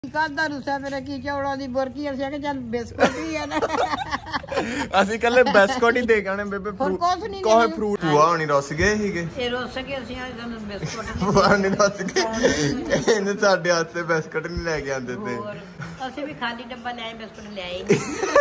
ਕਾਹਦਾ ਰੁੱਸਾ ਮੇਰਾ ਕੀ ਚੌਲਾਂ ਦੀ ਬੁਰਕੀ ਅਸੀਂ ਕਿ ਚੱਲ ਬਿਸਕੁਟ ਹੀ ਆ ਨਾ ਅਸੀਂ ਕੱਲੇ ਬਿਸਕੁਟ ਹੀ ਦੇ ਕੇ ਆਣੇ ਬੇਬੇ ਕੋਈ ਫਰੂਟ ਭੂਆ ਹੋਣੀ ਰੁੱਸ ਗਏ ਸੀਗੇ ਇਹ ਰੁੱਸ ਕੇ ਅਸੀਂ ਤੁਹਾਨੂੰ ਬਿਸਕੁਟ ਭੂਆ ਨਹੀਂ ਰੁੱਸ ਗਏ ਇਹਨੇ ਸਾਡੇ ਵਾਸਤੇ ਬਿਸਕੁਟ ਨਹੀਂ ਲੈ ਕੇ ਆਂਦੇ ਤੇ ਅਸੀਂ ਵੀ ਖਾਲੀ ਡੱਬਾ ਲੈ ਆਏ ਬਿਸਕੁਟ ਲੈ ਆਏ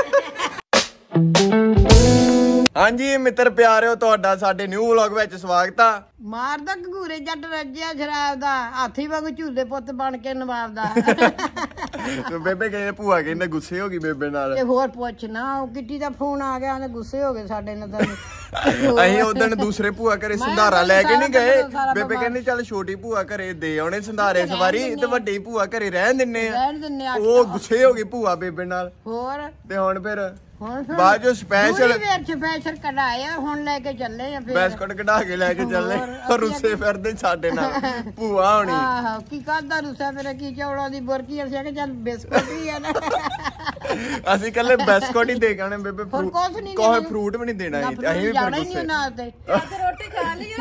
ਹਾਂਜੀ ਮਿੱਤਰ ਪਿਆਰਿਓ ਤੁਹਾਡਾ ਸਾਡੇ ਨਿਊ ਵਲੌਗ ਵਿੱਚ ਸਵਾਗਤ ਆ ਮਾਰਦਾ ਘੂਰੇ ਜੱਟ ਰੱਜਿਆ ਸ਼ਰਾਬ ਦਾ ਹਾਥੀ ਵਾਂਗੂ ਝੂਲੇ ਪੁੱਤ ਬਣ ਕੇ ਨਵਾਬ ਦਾ ਤੇ ਬੇਬੇ ਕਹਿੰਦੇ ਭੂਆ ਕਹਿੰਦੇ ਗੁੱਸੇ ਹੋ ਗਈ ਬੇਬੇ ਨਾਲ ਤੇ ਹੋਰ ਪੁੱਛ ਨਾ ਉਹ ਕਿੱਟੀ ਦਾ ਫੋਨ ਆ ਗਿਆ ਉਹਨੇ ਗੁੱਸੇ ਹੋ ਗਏ ਸਾਡੇ ਨਾਲ ਤਾਂ ਅਸੀਂ ਉਦੋਂ ਦੂਸਰੇ ਭੂਆ ਘਰੇ ਸੰਧਾਰਾ ਲੈ ਕੇ ਨਹੀਂ ਗਏ ਬੇਬੇ ਕਹਿੰਦੀ ਚੱਲ ਛੋਟੀ ਭੂਆ ਘਰੇ ਦੇ ਆਉਣੇ ਸੰਧਾਰੇ ਇਸ ਵਾਰੀ ਤੇ ਵੱਡੀ ਭੂਆ ਘਰੇ ਰਹਿਣ ਦਿੰਨੇ ਆ ਉਹ ਗੁੱਸੇ ਹੋ ਗਈ ਭੂਆ ਬੇਬੇ ਨਾਲ ਹੋਰ ਤੇ ਹੁਣ ਫਿਰ ਬਾਅਦ ਜੋ ਸਪੈਸ਼ਲ ਕਢਾਇਆ ਹੁਣ ਲੈ ਕੇ ਚੱਲੇ ਆ ਫਿਰ ਬਿਸਕੁਟ ਕਢਾ ਕੇ ਲੈ ਕੇ ਚੱਲੇ ਰੁੱਸੇ ਫਿਰਦੇ ਸਾਡੇ ਨਾਲ ਭੂਆ ਹੋਣੀ ਆਹੋ ਕੀ ਕਾਹਦਾ ਰੁੱਸਾ ਮੇਰਾ ਕੀ ਚੌਲਾਂ ਦੀ ਬੁਰਕੀ ਅਸੀਂ ਕਿ ਚੱਲ ਬਿਸਕੁਟ ਹੀ ਆ ਨਾ ਅਸੀਂ ਕੱਲੇ ਬਿਸਕੁਟ ਹੀ ਦੇ ਕੇ ਆਣੇ ਬੇਬੇ ਕੋਈ ਫਰੂਟ ਵੀ ਨਹੀਂ ਦੇਣਾ ਅਸੀਂ ਵੀ ਜਾਣਾ ਹੀ ਨਹੀਂ ਉਹਨਾਂ ਤੇ ਰੋਟੀ ਖਾ ਲਈ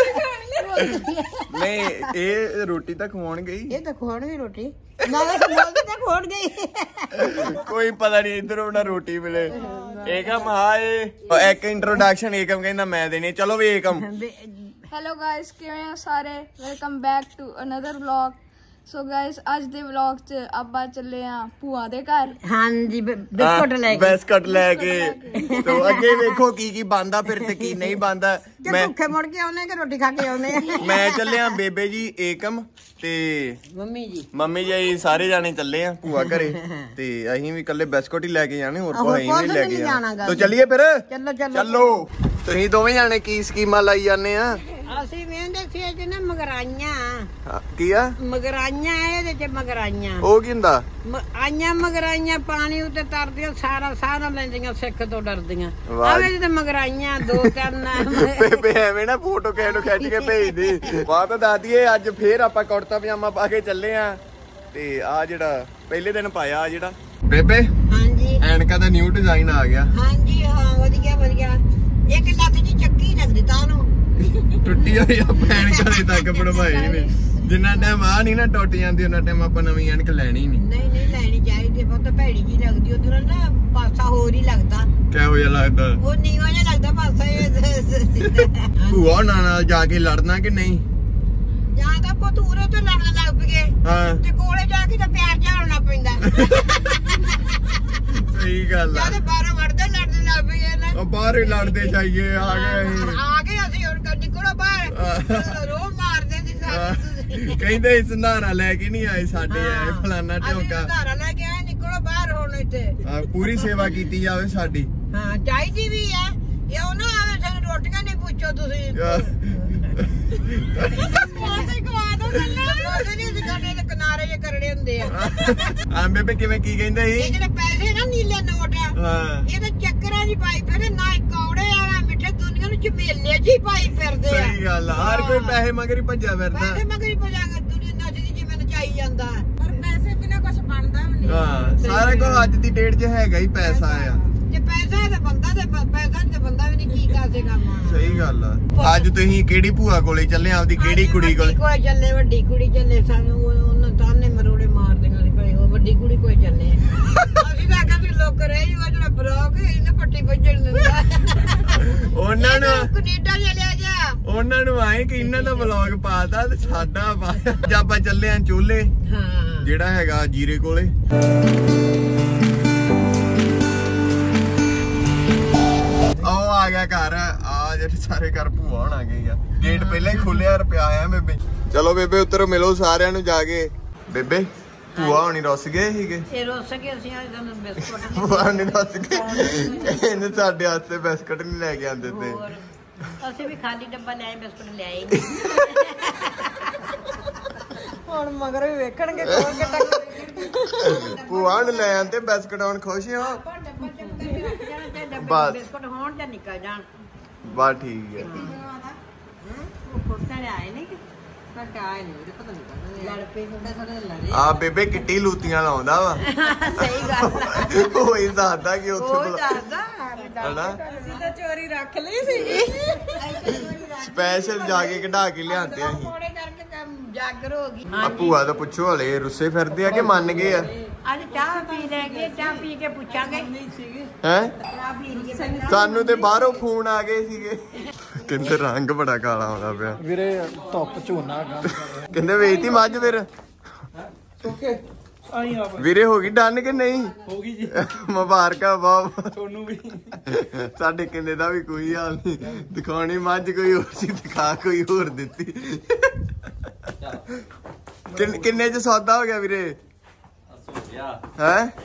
ਨਹੀਂ ਇਹ ਰੋਟੀ ਤਾਂ ਖਵਾਉਣਗੇ ਇਹ ਤਾਂ ਖਵਾਉਣਗੇ ਰੋਟੀ ਨਾਲੇ ਤਾਂ ਖੋੜ ਗਈ ਕੋਈ ਪਤਾ ਨਹੀਂ ਇੱਧਰ ਉਹਨਾਂ ਰੋਟੀ ਮਿਲੇ ਏਕਮ ਹਾਏ ਇੱਕ ਇੰਟਰੋਡਕਸ਼ਨ ਏਕਮ ਕਹਿੰਦਾ ਮੈਂ ਦੇਣੀ ਚਲੋ ਵੀ ਏਕਮ ਹੈਲੋ ਗਾਇਸ ਕਿਵੇਂ ਆ ਸਾਰੇ welcome back to another vlog so guys ਅੱਜ ਦੇ ਵਲੌਗ 'ਚ ਆਪਾਂ ਚੱਲੇ ਆ ਭੂਆ ਦੇ ਘਰ ਹਾਂਜੀ ਬਿਸਕੁਟ ਲੈ ਕੇ ਤੋ ਅੱਗੇ ਵੇਖੋ ਕੀ ਕੀ ਬਣਦਾ ਫਿਰ ਤੇ ਕੀ ਨਹੀਂ ਬਣਦਾ ਮੈਂ ਭੁੱਖੇ ਮੁੜ ਕੇ ਆਉਨੇ ਕਿ ਰੋਟੀ ਖਾ ਕੇ ਆਉਨੇ ਮੈਂ ਚੱਲਿਆ ਬੇਬੇ ਜੀ ਏਕਮ ਤੇ ਮੰਮੀ ਜੀ ਸਾਰੇ ਜਾਣੇ ਚੱਲੇ ਆ ਭੂਆ ਘਰੇ ਤੇ ਅਸੀਂ ਵੀ ਕੱਲੇ ਬਿਸਕੁਟ ਹੀ ਲੈ ਕੇ ਜਾਣੇ ਹੋਰ ਕੋਈ ਨਹੀਂ ਲੈ ਕੇ ਜਾਣਾ ਤੋ ਚੱਲੀਏ ਫਿਰ ਚਲੋ ਤੁਸੀਂ ਦੋਵੇਂ ਜਾਣੇ ਕੀ ਸਕੀਮਾਂ ਲਾਈ ਜਾਂਦੇ ਆ ਅਸੀਂ ਵੇਂਦੇ ਸੀ ਇਹ ਨਾ ਮਗਰਾਈਆਂ ਕੀ ਆ ਮਗਰਾਈਆਂ ਇਹਦੇ ਚ ਮਗਰਾਈਆਂ ਉਹ ਕੀ ਹੁੰਦਾ ਆਈਆਂ ਮਗਰਾਈਆਂ ਪਾਣੀ ਉੱਤੇ ਤਰਦੀਆਂ ਸਾਰਾ ਲੈਂਦੀਆਂ ਸਿੱਖ ਤੋਂ ਡਰਦੀਆਂ ਆਵੇ ਤੇ ਮਗਰਾਈਆਂ ਦੋ ਤਿੰਨ ਬੇਬੇ ਐਵੇਂ ਨਾ ਫੋਟੋ ਕਿਸੇ ਨੂੰ ਖਿੱਚ ਕੇ ਭੇਜਦੀ ਬਾਤ ਦਾਦੀਏ ਅੱਜ ਫੇਰ ਆਪਾਂ ਕੁੜਤਾ ਪਜਾਮਾ ਪਾ ਕੇ ਚੱਲੇ ਆ ਤੇ ਆ ਜਿਹੜਾ ਪਹਿਲੇ ਦਿਨ ਪਾਇਆ ਆ ਜਿਹੜਾ ਬੇਬੇ ਹਾਂਜੀ ਐਨਕਾਂ ਦਾ ਨਿਊ ਡਿਜ਼ਾਈਨ ਆ ਗਿਆ ਹਾਂਜੀ ਹਾਂ ਵਧੀਆ ਇੱਕ ਲੱਤ ਜੀ ਚੱਕੀ ਲੱਗਦੀ ਤਾਂ ਉਹਨੂੰ ਟੁੱਟੀ ਹੋਈ ਆ ਭੈਣ ਘਰੇ ਤੱਕ ਬਣਵਾਈ ਨੇ ਜਿੰਨਾ ਟਾਈਮ ਆ ਨਹੀਂ ਨਾ ਟੁੱਟ ਜਾਂਦੀ ਉਹਨਾਂ ਟਾਈਮ ਆਪਾਂ ਨਵੀਂ ਐਨਕ ਲੈਣੀ ਨਹੀਂ ਲੈਣੀ ਚਾਹੀਦੀ ਬਹੁਤ ਭੈੜੀ ਜੀ ਲੱਗਦੀ ਉਧਰ ਨਾ ਪਾਸਾ ਹੋਰ ਹੀ ਲੱਗਦਾ ਕਿਹੋ ਜਿਹਾ ਲੱਗਦਾ ਉਹ ਨੀਵਾਂ ਜਿਹਾ ਲੱਗਦਾ ਪਾਸਾ ਭੂਆ ਨਾਲ ਜਾ ਕੇ ਲੜਨਾ ਕਿ ਨਹੀਂ ਜਾਂ ਤਾਂ ਪਤੂਰੇ ਤੋਂ ਲੜਨ ਲੱਗ ਪਏ ਹਾਂ ਤੇ ਕੋਲੇ ਜਾ ਕੇ ਤਾਂ ਪਿਆਰ ਝਾੜਨਾ ਪੈਂਦਾ ਸਹੀ ਗੱਲ ਆ ਜਦ ਬਾਹਰੋਂ ਵੜਦੇ ਲੜਨ ਲੱਗ ਪਏ ਨਾ ਉਹ ਬਾਹਰ ਹੀ ਲੜਦੇ ਜਾਈਏ ਆ ਗਏ ਅਸੀਂ ਹੁਣ ਨਿਕਲੋ ਬਾਹਰ ਰੋਹ ਮਾਰਦੇ ਸੀ ਸਾਨੂੰ ਕਹਿੰਦੇ ਸੰਧਾਰਾ ਲੈ ਕੇ ਨਹੀਂ ਆਏ ਸਾਡੇ ਆਏ ਫਲਾਨਾ ਢੋਕਾ ਸੰਧਾਰਾ ਲੈ ਕੇ ਆਏ ਨਿਕਲੋ ਬਾਹਰ ਹੁਣ ਇੱਥੇ ਪੂਰੀ ਸੇਵਾ ਕੀਤੀ ਜਾਵੇ ਸਾਡੀ ਹਾਂ ਚਾਹੀਦੀ ਵੀ ਆ ਇਹ ਉਹ ਨਾ ਆਵੇ ਸਾਨੂੰ ਰੋਟੀਆਂ ਨਹੀਂ ਪੁੱਛੋ ਤੁਸੀਂ ਕਿਨਾਰੇ ਜੇ ਕਰੜੇ ਹੁੰਦੇ ਆ ਬੇਬੇ ਕਿਵੇਂ ਕੀ ਕਹਿੰਦੇ ਸੀ ਇਹ ਜਿਹੜੇ ਪੈਸੇ ਨਾ ਨੀਲੇ ਨੋਟ ਆ ਇਹ ਤਾਂ ਚੱਕਰਾਂ ਦੀ ਪਾਈ ਫਿਰਦੇ ਨਾ ਕੌੜੇ ਆ ਮਿੱਠੇ ਦੁਨੀਆ ਨੂੰ ਝਮੇਲੇ ਜੀ ਪਾਈ ਫਿਰਦੇ ਆ ਸਹੀ ਗੱਲ ਆ ਹਰ ਕੋਈ ਪੈਸੇ ਮਗਰ ਹੀ ਭੱਜਿਆ ਫਿਰਦਾ ਪੈਸੇ ਮਗਰ ਹੀ ਭੱਜਾ ਦੁਨੀਆ ਨੱਚਦੀ ਜਿਵੇਂ ਨਚਾਈ ਜਾਂਦਾ ਪਰ ਪੈਸੇ ਬਿਨਾਂ ਕੁਝ ਬਣਦਾ ਵੀ ਨਹੀਂ ਹਾਂ ਸਾਰਾ ਕੁਝ ਅੱਜ ਦੀ ਡੇਟ 'ਚ ਹੈਗਾ ਹੀ ਪੈਸਾ ਆ ਜੇ ਪੈਸਾ ਹੈ ਤਾਂ ਬੰਦਾ ਤੇ ਪੈਸਾ ਤੇ ਬੰਦਾ ਵੀ ਨਹੀਂ ਕੀ ਕਰਦੇ ਕੰਮ ਸਹੀ ਗੱਲ ਆ ਅੱਜ ਤੁਸੀਂ ਕਿਹੜੀ ਭੂਆ ਕੋਲੇ ਚੱਲੇ ਆਪਦੀ ਕਿਹੜੀ ਕੁੜੀ ਕੋਲੇ ਚੱਲੇ ਵੱਡੀ ਕੁੜੀ ਚੱਲੇ ਸਾਨੂੰ ਉਹਨਾਂ ਤਾਨੇ ਮਰੋੜੇ ਮਾਰਦੀਆਂ ਸੀ ਭਾਈ ਉਹ ਵੱਡੀ ਕੁੜੀ ਕੋਲ ਚੱਲੇ ਅਸੀਂ ਤਾਂ ਕਹਿੰਦੇ ਲੋਕ ਰਹੀ ਉਹ ਜਿਹੜਾ ਬਰੋਕ ਇਹਨੇ ਪੱਟੀ ਵੱਜਣ ਦਿੰਦਾ ਉਹਨਾਂ ਨੂੰ ਕੈਨੇਡਾ ਚਲਿਆ ਜਾ ਉਹਨਾਂ ਨੂੰ ਆਏ ਕਿ ਇਹਨਾਂ ਦਾ ਵਲੌਗ ਪਾਤਾ ਤੇ ਸਾਡਾ ਪਾਇਆ ਜਦ ਆਪਾਂ ਚੱਲੇ ਆ ਚੋਲੇ ਹਾਂ ਜਿਹੜਾ ਹੈਗਾ ਜੀਰੇ ਕੋਲੇ ਆ ਗਿਆ ਘਰ ਆ ਜਿਹੜੇ ਸਾਰੇ ਘਰ ਭੂਆ ਹੋਣਾ ਗਏ ਆ ਗੇਟ ਪਹਿਲਾਂ ਹੀ ਖੋਲਿਆ ਰੁਪਿਆ ਆਇਆ ਬੇਬੇ ਚਲੋ ਬੇਬੇ ਉੱਤਰੋ ਮਿਲੋ ਸਾਰਿਆਂ ਨੂੰ ਜਾ ਕੇ ਬੇਬੇ ਭੂਆ ਹੋਣੀ ਰੁੱਸ ਗਏ ਸੀਗੇ ਇਹ ਰੁੱਸ ਕੇ ਅਸੀਂ ਤੁਹਾਨੂੰ ਬਿਸਕੁਟ ਭੂਆ ਨਹੀਂ ਰੁੱਸ ਗਏ ਇਹਨੇ ਸਾਡੇ ਵਾਸਤੇ ਬਿਸਕੁਟ ਨਹੀਂ ਲੈ ਕੇ ਆਂਦੇ ਤੇ ਅਸੀਂ ਵੀ ਖਾਲੀ ਡੱਬਾ ਲੈ ਆਏ ਬਿਸਕੁਟ ਲੈ ਆਏ ਹੁਣ ਮਗਰ ਵੀ ਵੇਖਣਗੇ ਕੋਲ ਕੇ ਭੂਆ ਨੂੰ ਲੈ ਆਂਦੇ ਬਿਸਕੁਟ ਹੁਣ ਖੁਸ਼ ਹੋ ਬਸ ਬਿਸਕੁਟ ਹੋਣ ਜਾਂ ਨਿਕਲ ਜਾਣ ਬਸ ਠੀਕ ਹੈ ਆ ਬੇਬੇ ਕਿੱਟੀ ਲੂਤੀਆਂ ਲਾਉਂਦਾ ਵਾ ਸਹੀ ਗੱਲ ਉਹੀ ਦੱਸਦਾ ਕਿ ਉੱਥੇ ਹਨਾ ਅਸੀਂ ਤਾਂ ਚੋਰੀ ਰੱਖ ਲਈ ਸੀ ਸਪੈਸ਼ਲ ਜਾ ਕੇ ਕਢਾ ਕੇ ਲਿਆਂਦੇ ਅਸੀਂ ਕਰਕੇ ਜਾਗਰ ਹੋ ਗਈ ਆ ਭੂਆ ਦਾ ਪੁੱਛੋ ਹਲੇ ਰੁੱਸੇ ਫਿਰਦੇ ਆ ਕਿ ਮੰਨ ਗਏ ਆ ਅੱਜ ਚਾਹ ਪੀ ਲੈਣਗੇ ਚਾਹ ਪੀ ਕੇ ਪੁੱਛਾਂਗੇ ਹੈ ਸਾਨੂੰ ਤੇ ਬਾਹਰੋਂ ਫੋਨ ਆ ਗਏ ਸੀਗੇ ਕਹਿੰਦੇ ਰੰਗ ਬੜਾ ਕਾਲਾ ਆਉਂਦਾ ਪਿਆ ਵੀਰੇ ਧੁੱਪ ਝੋਨਾ ਕਹਿੰਦੇ ਵੇਚਤੀ ਮੱਝ ਫਿਰ ਵੀਰੇ ਹੋ ਗਈ ਡਨ ਕਿ ਨਹੀਂ ਹੋ ਗਈ ਜੀ ਮੁਬਾਰਕਾਂ ਬਾਬ ਤੁਹਾਨੂੰ ਵੀ ਸਾਡੇ ਕਿੰਨੇ ਦਾ ਵੀ ਕੋਈ ਹਾਲ ਨਹੀਂ ਦਿਖਾਉਣੀ ਮੱਝ ਕੋਈ ਹੋਰ ਸੀ ਦਿਖਾ ਕੋਈ ਹੋਰ ਦਿੱਤੀ ਕਿੰਨੇ ਚ ਸੌਦਾ ਹੋ ਗਿਆ ਵੀਰੇ ਹੈ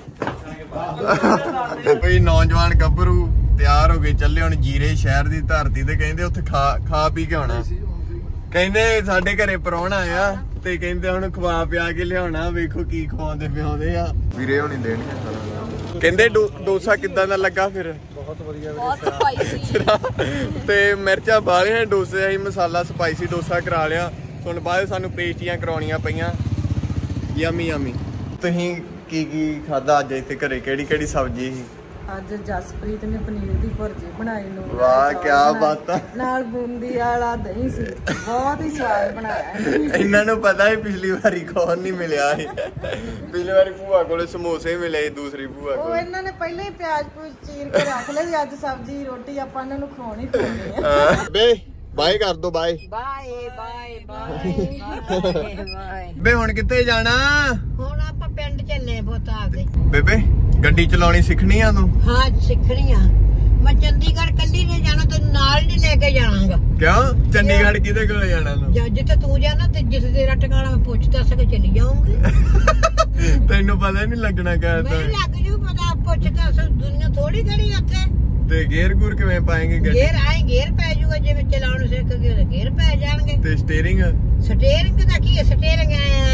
ਕੋਈ ਨੌਜਵਾਨ ਗੱਭਰੂ ਤਿਆਰ ਹੋ ਗਏ ਚੱਲੇ ਹੁਣ ਜੀਰੇ ਸ਼ਹਿਰ ਦੀ ਧਰਤੀ ਤੇ ਕਹਿੰਦੇ ਉੱਥੇ ਖਾ ਪੀ ਕੇ ਆਉਣਾ ਕਹਿੰਦੇ ਸਾਡੇ ਘਰੇ ਪ੍ਰਾਹੁਣਾ ਆ ਤੇ ਕਹਿੰਦੇ ਹੁਣ ਖਵਾ ਪਿਆ ਕੇ ਲਿਆਉਣਾ ਵੇਖੋ ਕੀ ਖਵਾਉਂਦੇ ਪਿਆਉਂਦੇ ਆ ਵੀਰੇ ਹੁਣੀ ਦੇਣਗੇ ਕਹਿੰਦੇ ਡੋਸਾ ਕਿੱਦਾਂ ਦਾ ਲੱਗਾ ਫਿਰ ਬਹੁਤ ਵਧੀਆ ਬਹੁਤ ਸਪਾਈਸੀ ਤੇ ਮਿਰਚਾਂ ਬਾਹਲੀਆਂ ਡੋਸੇ ਅਸੀਂ ਮਸਾਲਾ ਸਪਾਈਸੀ ਡੋਸਾ ਕਰਾ ਲਿਆ ਹੁਣ ਬਾਅਦ ਸਾਨੂੰ ਪੇਸਟੀਆਂ ਕਰਾਉਣੀਆਂ ਪਈਆਂ ਯਮੀ ਯਮੀ ਤੁਸੀਂ ਕੀ ਖਾਦਾ ਅੱਜ ਇੱਥੇ ਘਰੇ ਕਿਹੜੀ ਸਬਜ਼ੀ ਸੀ ਅੱਜ ਜਸਪ੍ਰੀਤ ਨੇ ਪਨੀਰ ਦੀ ਭੁਰਜੀ ਬਣਾਈ ਨੂੰ ਵਾਹ ਕੀ ਬਾਤ ਆ ਨਾਲ ਬੂੰਦੀ ਵਾਲਾ ਦਹੀਂ ਸੀ ਬਹੁਤ ਹੀ ਸਵਾਦ ਬਣਾਇਆ ਇਹਨਾਂ ਨੂੰ ਪਤਾ ਹੈ ਪਿਛਲੀ ਵਾਰੀ ਕੌਣ ਨਹੀਂ ਮਿਲਿਆ ਸੀ ਪਿਛਲੀ ਵਾਰੀ ਭੂਆ ਕੋਲੇ ਸਮੋਸੇ ਮਿਲੇ ਦੂਸਰੀ ਭੂਆ ਕੋਲ ਉਹ ਇਹਨਾਂ ਨੇ ਪਹਿਲਾਂ ਹੀ ਪਿਆਜ਼ ਪੂਜ ਚੀਰ ਕੇ ਰੱਖ ਲਏ ਅੱਜ ਸਬਜ਼ੀ ਰੋਟੀ ਆਪਾਂ ਇਹਨਾਂ ਨੂੰ ਖਵਾਉਣੀ ਖਵਾਉਣੀ ਆ ਬੇ ਬਾਏ ਕਰ ਦੋ bye bye bye bye bye bye ਹੁਣ ਕਿੱਥੇ ਜਾਣਾ ਹੁਣ ਆਪਾਂ ਪਿੰਡ ਚੱਲੇ ਪੁੱਤ ਆਪਦੇ ਬੇਬੇ ਗੱਡੀ ਚਲਾਉਣੀ ਸਿੱਖਣੀ ਆ ਤੂੰ ਹਾਂ ਸਿੱਖਣੀ ਆ ਮੈਂ ਚੰਡੀਗੜ੍ਹ ਕੱਲੀ ਨਹੀਂ ਜਾਣਾ ਤੈਨੂੰ ਨਾਲ ਨਹੀਂ ਲੈ ਕੇ ਜਾਵਾਂਗਾ ਕਿਉਂ ਚੰਡੀਗੜ੍ਹ ਕਿਹਦੇ ਕੋਲ ਜਾਣਾ ਤੂੰ ਜਿੱਥੇ ਤੂੰ ਜਾਣਾ ਤੇ ਜਿੱਥੇ ਤੇਰਾ ਟਿਕਾਣਾ ਮੈਂ ਪੁੱਛ ਦੱਸ ਕੇ ਚਲੀ ਜਾਊਂਗੀ ਤੈਨੂੰ ਪਤਾ ਨਹੀਂ ਲੱਗਣਾ ਮੈਨੂੰ ਕਹਿੰਦਾ ਲੱਗ ਜੂ ਪਤਾ ਪੁੱਛ ਦੱਸ ਦੁਨੀਆ ਥੋੜੀ ਖੜੀ ਉੱਥੇ ਤੇ ਗੇਅਰ ਗੂਰ ਕਿਵੇਂ ਪਾਏਂਗੇ ਗੱਡੀ ਗੇਅਰ ਪੈ ਜੂਗਾ ਜਿਵੇਂ ਚਲਾਉਣ ਸਿੱਖ ਗਏ ਤੇ ਗੇਅਰ ਪੈ ਜਾਣਗੇ ਤੇ ਸਟੀਅਰਿੰਗ ਦਾ ਕੀ ਹੈ ਸਟੀਅਰਿੰਗ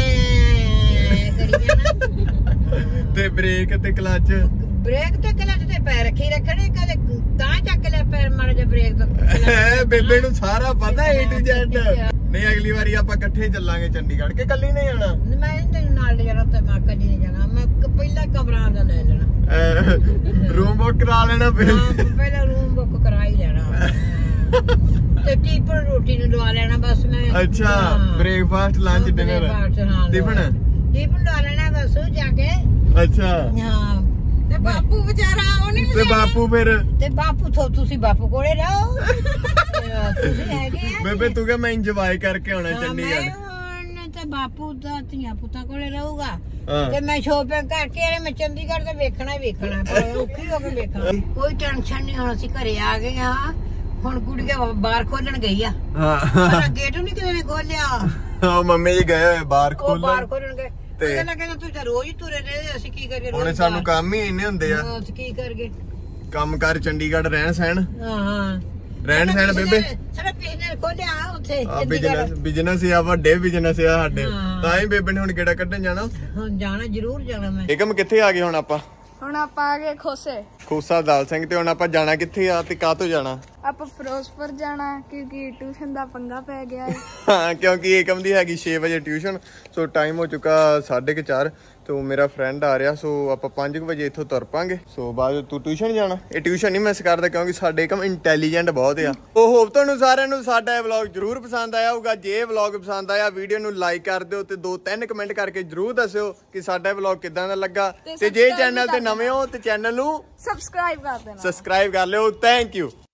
ਕਰੀ ਜਾਣਾ ਤੇ ਬ੍ਰੇਕ ਤੇ ਕਲਚ ਬ੍ਰੇਕ ਤੇ ਕਲਚ ਤੇ ਪੈਰ ਰੱਖੀ ਰੱਖਣੇ ਕਦੇ ਤਾਂ ਚੱਕ ਲੈ ਪੈਰ ਮਾਰ ਜਾ ਬ੍ਰੇਕ ਤੋਂ ਬੇਬੇ ਨੂੰ ਸਾਰਾ ਪਤਾ A to Z ਨਹੀਂ ਅਗਲੀ ਵਾਰੀ ਆਪਾਂ ਇਕੱਠੇ ਚੱਲਾਂਗੇ ਚੰਡੀਗੜ੍ਹ ਕਿ ਕੱਲੀ ਨਹੀਂ ਜਾਣਾ ਮੈਂ ਤੈਨੂੰ ਨਾਲ ਲੈ ਜਾਣਾ ਤੇ ਮੈਂ ਕੱਲੀ ਨਹੀਂ ਜਾਣਾ ਮੈਂ ਪਹਿਲਾਂ ਕਮਰਾ ਦਾ ਲੈ ਲੈਣਾ ਰੂਮ ਬੁੱਕ ਕਰਾ ਲੈਣਾ ਪਹਿਲਾਂ ਰੂਮ ਬੁੱਕ ਕਰਾ ਹੀ ਲੈਣਾ ਤੇ ਟੀਪਰ ਰੋਟੀ ਨੂੰ ਲਵਾ ਲੈਣਾ ਬਸ ਮੈਂ ਅੱਛਾ ਬ੍ਰੇਕਫਾਸਟ ਲੰਚ ਡਿਨਰ ਟਿਫਨ ਲਵਾ ਲੈਣਾ ਬਸ ਜਾ ਕੇ ਅੱਛਾ ਹਾਂ ਤੇ ਬਾਪੂ ਵਿਚਾਰਾ ਉਹ ਨਹੀਂ ਤੇ ਬਾਪੂ ਫਿਰ ਤੇ ਬਾਪੂ ਤੁਸੀਂ ਬਾਪੂ ਕੋਲੇ ਰਹੋ ਤੁਸੀਂ ਹੈਗੇ ਆ ਬੇਬੇ ਤੂੰ ਕਹ ਮੈਂ ਇੰਜੋਏ ਕਰਕੇ ਆਉਣਾ ਮੈਂ ਚੰਡੀਗੜ੍ਹ ਹੁਣ ਤੇ ਬਾਪੂ ਦਾ ਧੀਆਂ ਪੁੱਤਾਂ ਕੋਲੇ ਰਹੂਗਾ ਹਾਂ। ਤੇ ਮੈਂ ਸ਼ੋਪਿੰਗ ਕਰਕੇ ਮੈਂ ਚੰਡੀਗੜ੍ਹ ਤੇ ਵੇਖਣਾ ਹੀ ਵੇਖਣਾ ਔਖੀ ਹੋ ਕੇ ਵੇਖਣਾ ਕੋਈ ਟੈਨਸ਼ਨ ਨਹੀਂ ਹੁਣ ਅਸੀਂ ਘਰੇ ਆ ਗਏ ਆ ਹੁਣ ਗੁੜੀਆ ਬਾਹਰ ਖੋਲਣ ਗਈ ਆ ਹਾਂ ਗੇਟ ਨਹੀਂ ਕਿਸੇ ਨੇ ਖੋਲਿਆ ਉਹ ਮੰਮੀ ਜੀ ਗਏ ਹੋਏ ਬਾਹਰ ਉਹ ਬਾਹਰ ਖੋਲਣ ਖੋਲਣ ਗਏ ਤੇ ਕਹਿੰਦਾ ਤੂੰ ਤਾਂ ਰੋਜ਼ ਹੀ ਤੁਰੇ ਰਹੇ ਅਸੀਂ ਕੀ ਕਰੀਏ ਹੁਣ ਸਾਨੂੰ ਕੰਮ ਹੀ ਇੰਨੇ ਹੁੰਦੇ ਆ ਅਸੀਂ ਕੀ ਕਰਗੇ ਕੰਮ ਕਰ ਚੰਡੀਗੜ੍ਹ ਰਹਿਣ ਸਹਿਣ ਹਾਂ ਰਹਿਣ ਸਹਿਣ ਬੇਬੇ ਸਾਡਾ ਬਿਜ਼ਨਸ ਖੋਲਿਆ ਉੱਥੇ ਬਿਜ਼ਨਸ ਆ ਵੱਡੇ ਬਿਜ਼ਨਸ ਆ ਸਾਡੇ ਹਾਂ। ਤਾਂ ਹੀ ਬੇਬੇ ਨੇ ਹੁਣ ਕਿਹੜਾ ਕੱਢਣ ਜਾਣਾ ਹੁਣ ਜਾਣਾ ਜ਼ਰੂਰ ਜਾਣਾ ਮੈਂ ਏਕਮ ਕਿੱਥੇ ਆ ਗਏ ਹੁਣ ਆਪਾਂ ਹੁਣ ਆਪਾਂ ਆ ਗਏ ਖੋਸੇ ਖੋਸਾ ਦਾਲ ਸਿੰਘ ਤੇ ਹੁਣ ਆਪਾਂ ਜਾਣਾ ਕਿੱਥੇ ਆ ਤੇ ਕਾਹਤੋਂ ਜਾਣਾ ਆਪਾਂ ਫਿਰੋਜ਼ਪੁਰ ਜਾਣਾ ਕਿਉਂਕਿ ਟਿਊਸ਼ਨ ਦਾ ਪੰਗਾ ਪੈ ਗਿਆ ਹੈ ਹਾਂ ਕਿਉਂਕਿ ਏਕਮ ਦੀ ਹੈਗੀ 6 ਵਜੇ ਟਿਊਸ਼ਨ ਸੋ ਟਾਈਮ ਹੋ ਚੁੱਕਾ 4:30 तो मेरा फ्रेंड आ रहा सो आप 5 बजे इथों तुर पांगे सो बाद तू ट्यूशन जाना ये ट्यूशन नहीं मिस करदा क्योंकि साडे कम इंटेलिजेंट बहुत आ ओ होप तुहानू सारिਆਂ ਨੂੰ ਸਾਡਾ ਇਹ ਵਲੌਗ ਜਰੂਰ ਪਸੰਦ ਆਇਆ ਹੋਊਗਾ ਜੇ ਵਲੌਗ ਪਸੰਦ ਆਇਆ ਵੀਡੀਓ ਨੂੰ ਲਾਈਕ ਕਰ ਦਿਓ ਤੇ 2-3 ਕਮੈਂਟ ਕਰਕੇ ਜਰੂਰ ਦੱਸਿਓ ਕਿ ਸਾਡਾ ਵਲੌਗ ਕਿਦਾਂ ਦਾ ਲੱਗਾ ਤੇ ਜੇ ਚੈਨਲ ਤੇ ਨਵੇਂ ਹੋ ਤੇ ਚੈਨਲ ਨੂੰ ਸਬਸਕ੍ਰਾਈਬ ਕਰ ਦੇਣਾ ਸਬਸਕ੍ਰਾਈਬ ਕਰ ਲਿਓ ਥੈਂਕ ਯੂ